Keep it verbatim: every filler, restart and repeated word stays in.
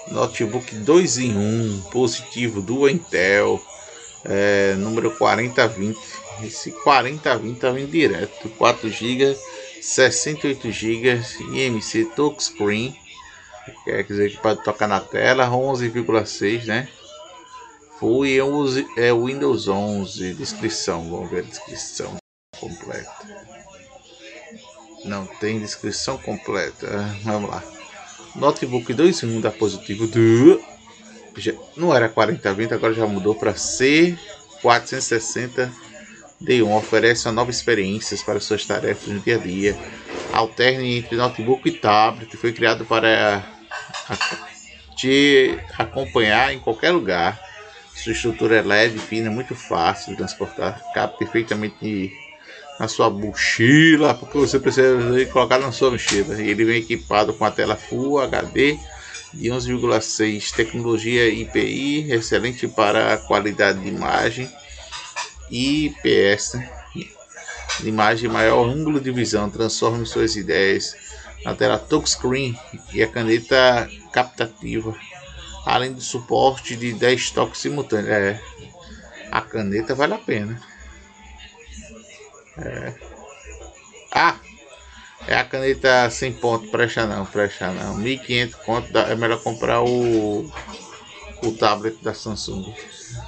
Notebook dois em um positivo do Intel, é, número quarenta vinte. Esse quarenta vinte tá vindo direto, quatro gigas, sessenta e oito gigas, I M C touchscreen, quer dizer que pode tocar na tela, onze vírgula seis, né? Full e é o Windows onze. Descrição, vamos ver a descrição completa. Não tem descrição completa. Vamos lá. Notebook dois em um da Positivo do... Já, não era quarenta vinte, agora já mudou para C quatrocentos e sessenta D um. Oferece uma nova experiência para suas tarefas no dia a dia. Alterne entre notebook e tablet. Foi criado para te acompanhar em qualquer lugar. Sua estrutura é leve, fina, muito fácil de transportar. Cabe perfeitamente na sua mochila, porque você precisa colocar na sua mochila. Ele vem equipado com a tela Full H D de onze vírgula seis, tecnologia I P I, excelente para a qualidade de imagem, I P S, de imagem, maior ângulo de visão, transforme suas ideias na tela touchscreen e a caneta captativa, além do suporte de dez toques simultâneos. É, a caneta vale a pena. É. Ah, é a caneta sem ponto, presta não, presta não. mil e quinhentos conto, é melhor comprar o, o tablet da Samsung.